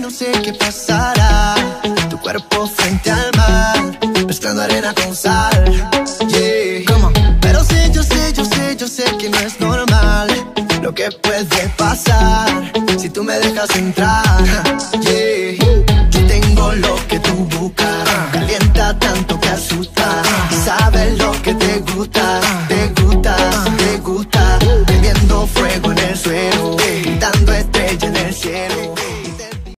no sé qué pasará. Tu cuerpo frente al mar, mezclando arena con sal. Yeah. Pero sí, yo sé que no es normal lo que puede pasar si tú me dejas entrar. Yeah. Yo tengo lo que tú buscas, calienta tanto que asusta, sabes lo que te gusta.